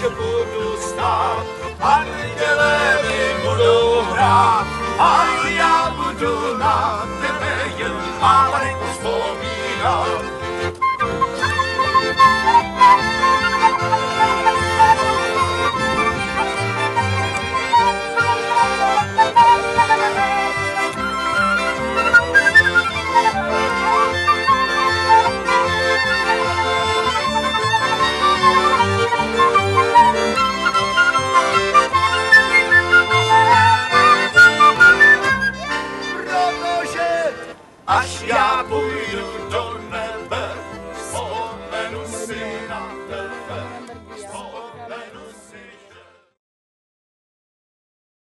budu stát, anděle mi budou hrát, a já budu na tebe jen malinko vzpomínat. Až já půjdu